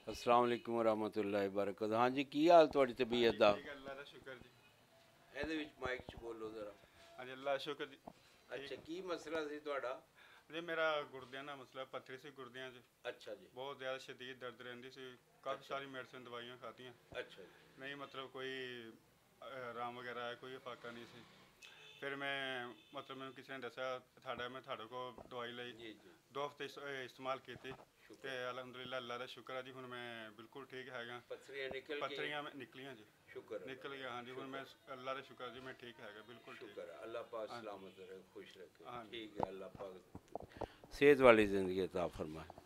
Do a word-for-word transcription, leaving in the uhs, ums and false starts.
अस्सलाम वालेकुम वरहमतुल्लाहि वबरकातुहू। हाँ जी, की हाल तुहाड़ी तबीयत दा? ठीक है, अल्लाह का शुक्र जी। ਇਹਦੇ ਵਿੱਚ ਮਾਈਕ 'ਚ ਬੋਲੋ ਜ਼ਰਾ। हाँ जी, अल्लाह का शुक्र जी। ਅੱਛਾ, ठीक ਕੀ ਮਸਲਾ ਸੀ ਤੁਹਾਡਾ? जी, मेरा गुर्दियां ना मसला पत्थरी सी गुर्दियां च ਅੱਛਾ जी। बहुत ज़्यादा शदीद दर्द रहती सी। काफ़ी अच्छा सारी मेडिसिन दवाइयाँ खाती अच्छा जी। नहीं, मतलब कोई आराम वगैरह है, कोई फाका नहीं सी। फिर मैं मतलब मैंने किसी ने दसा थाड़ा मैं थाड़े को दवाई ली, जी जी। दो हफ्ते इस- इस्तेमाल की ते शुक्र अलहमदुलिल्लाह अल्लाह का शुक्र है जी। हुण मैं बिल्कुल ठीक हैगा। ਪਥਰੀਆਂ ਨਿਕਲ ਗਈਆਂ। पत्थरियाँ में निकलियाँ जी, ਸ਼ੁਕਰ ਹੈ निकल गया। हाँ जी, हुण मैं अल्लाह का शुक्र जी, मैं ठीक हैगा, बिल्कुल ठीक। ਸ਼ੁਕਰ ਹੈ ਅੱਲਾਹ ਪਾਕ हाँ जी, ਸਲਾਮਤ ਰਹੇ, ਖੁਸ਼ ਰੱਖੇ। हाँ जी। ਠੀਕ ਹੈ, ਅੱਲਾਹ ਪਾਕ सेहत वाली ज़िंदगी अता फरमाए।